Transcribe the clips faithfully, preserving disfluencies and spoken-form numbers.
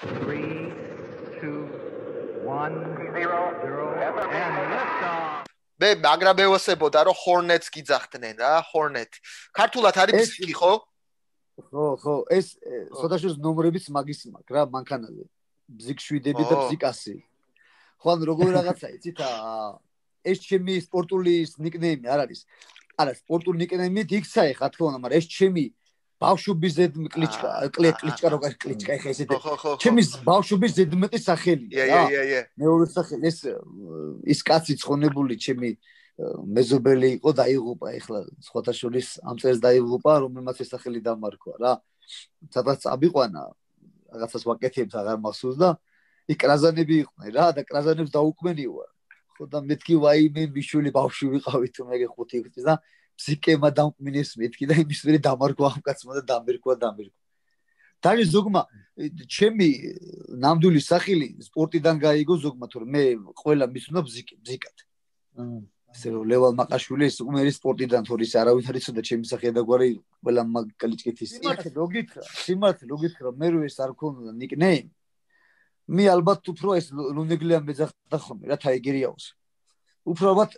three, two, one, zero, zero, and liftoff. მე მაგრამ მევასებოდა რომ Hornets გიძახდნენ რა, Hornet. ქართულად არის ბზიკი, ხო? ხო, ხო, ეს სოდაშოს ნომრებიც მაგის მაქვს რა, მანქანაზე. ბზიკ შვიდები და ბზიკ ასი. ხო, ანუ როგორი რაღაცა იცით, ეს ჩემი სპორტული ნიკნეიმი არ არის. არა, სპორტული ნიკნეიმით იქცა ეხა თქო, მაგრამ ეს ჩემი ბავშვობის ზედმეტი კლიჩკა, კლიჩკა როგორ კლიჩკა ეხა ესეთი. ჩემი ბავშვობის ზედმეტი სახელია რა. მეორე სახელი ეს ის კაცი ცხონებული ჩემი მეზობელი იყო დაიღუპა ეხლა სხვათა შორის ამ წელს დაიღუპა რომელმაც ეს სახელი დამარქვა რა. სადაც წაბიყვანა რაღაცას ვაკეთებთ აღარ მახსოვს და იქ კრაზანები იყვნენ რა და კრაზანებს დაუკვენივა. ხო და მეთქი ვაიმე მიშვილი ბავშვი ვიყავი თუ მე ხუთი წლის და ბზიკემა დამკვინეს მეთქი და იმის მერე დამარქვა ამ კაცმა და დამერქვა დამერქვა. დაჟე ზოგმა ჩემი ნამდვილი სახელი სპორტიდან გაიგო ზოგმა თორე მე ყველა მისუნა ბზიკი ბზიკად. ესე რომ ლევან მაყაშვილი ეს უმერი სპორტიდან თორე ის არავინ არ იცოდა ჩემი სახე და გვარი ყველა მაგალითკეთის სიმართლე რო გითხრა სიმართლე რო გითხრა მე რო ეს არ ქონდა ნიკნეიმი მე ალბათ უფრო ეს ლუნეგლიან მეძახდა ხოლმე რა თაიგერიაოს უფრო ალბათ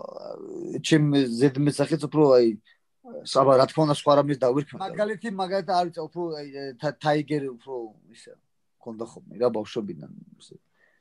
ჩემ ზედმეტ სახეც უფრო აი საბა რა თქმა უნდა სხვა რამეს დავირქმე მაგალითი მაგალითად არ ვიცი უფრო თაიგერი უფრო ისე ქონდა ხოლმე რა ბავშვობიდან ისე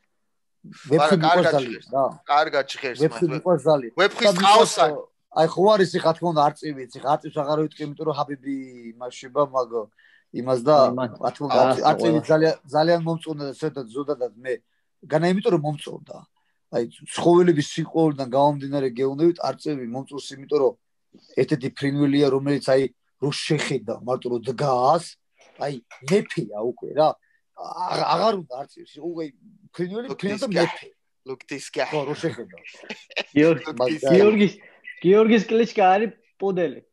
ვეფხვი მიყვარს რა. კარგად ჭიხერს მას. ვეფხვი მიყვარს ძალიან. ვეფხვის ყავსა. აი ხო არის ხა თქო უნდა არწივიც, ხა არწივს აღარ ვიტყვი, იმიტომ რომ ჰაბიბი მასშება მაგ იმას და რა თქო არწივი ძალიან ძალიან მომწონდა და ზედად ზოდადად მე განა იმიტომ რომ მომწონდა. აი ცხოველების სიყვარულიდან გამომდინარე გეუბნებით არწივი მომწონს იმიტომ რომ ერთ-ერთი ფრინველია რომელიც აი რო შეხედა მარტო რო დგას აი მეფეა უკვე რა. აღარ უნდა არწივს უკვე ფრინველი ფრინველთა მეფე look this guy ხო რო შეხედა გიორგის გიორგის კლიჩკა არის პუდელი